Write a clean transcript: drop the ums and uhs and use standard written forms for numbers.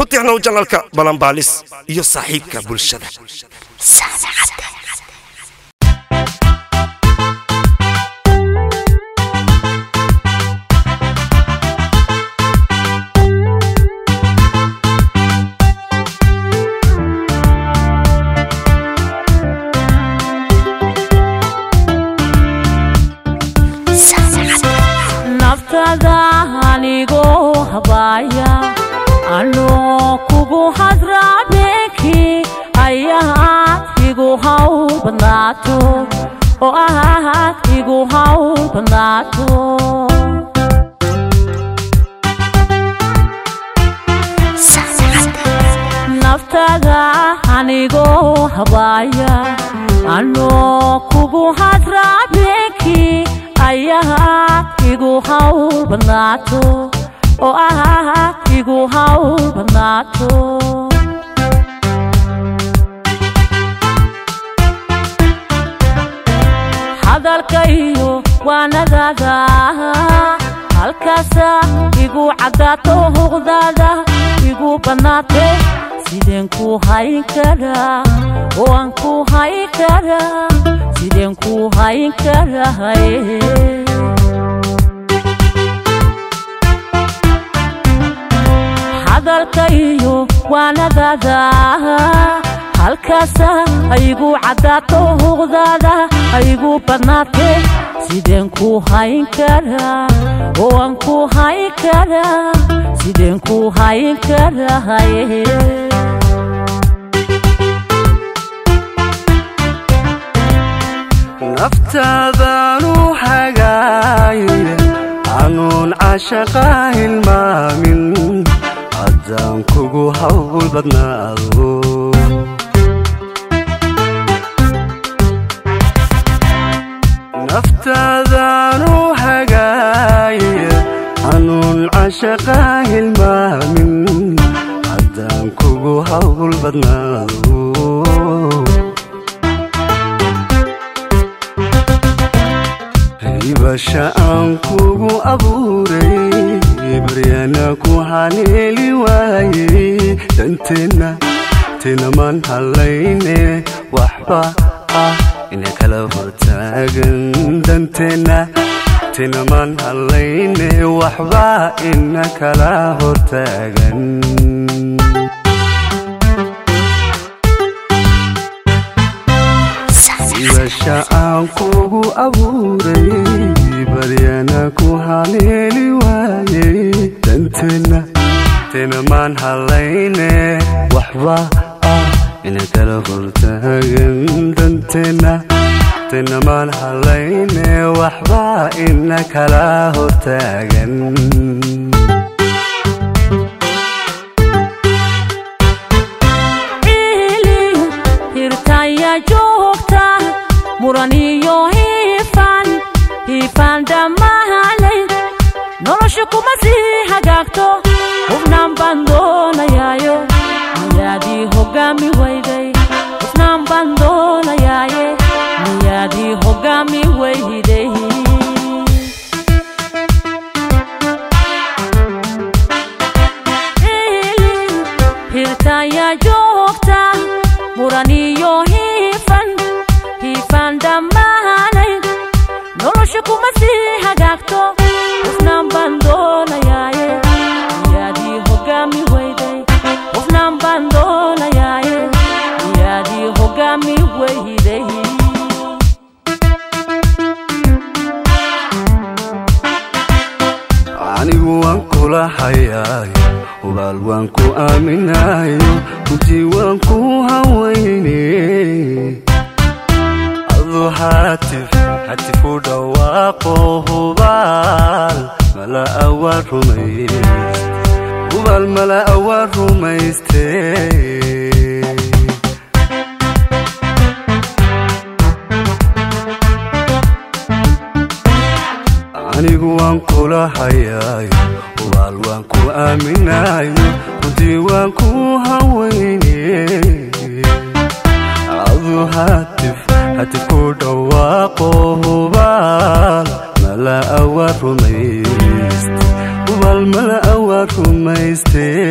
كنتيحنا وجنالك بلانباليس iyo saaxiibka bulshada anigo habaya ano kugu hadrabeki ayat igu haw banato o ahat igu haw banato naftada anigo habaya ano kugu hadrabeki ayat igu haw banato o ahat igu haw banato hadalkayo wanadada halkaasa igu cadato huqdada igu banate sideen ku hayn kara oo aan ku hayn kara sideen ku hayn kara hadalkayo wanadada halkaasa igu cadato huqdada igu banate sideen ku hayn kara oo aan ku hayn kara sideen ku hayn kara naftadanu hagaye anuun caashaqaa hilmaamin haddaan kugu hawl badnaado naftadanu hagaye anuun caashaqaa hilmaamin haddaan kugu hawl badnaado basha'an kugu abuuray baryana ku haleeli waaye danteena tinaman halayne waxba ina kala hortaagan danteena tinaman halayne waxba ina kala hortaagan basha'an kugu abuuray baryana ku haleeli waaye danteena tinaman halayne waxba ina kala hortaagan danteena tinaman halayne waxba ina kala hortaagan muraniyo hifan dhammaanay nolosha kuma sii hagaagto hufnaan baan doonayaayo miyaadii hogaami weyday hufnaan baan doonayaaye miyaadii hogaami weyday hirtaya joogta muraniyo hifan dhammaanay nolosha kuma sii hagaagto hufnaan baan doonayaaye miyaadii hogaami weyday hufnaan baan doonayaaye miyaadii hogaami weyday anigu waan kula hayaayo hubaal waan ku aaminayo runtii waan ku haweyne هاتف ودواقو هبال ملا أول رميست هبال ملا أول رميست anigu waan kula hayaayo hubaal waan ku aaminayo runtii waan ku haweyne هاتف ودواقو هبال ملا أول رميست هبال ملا أول رميست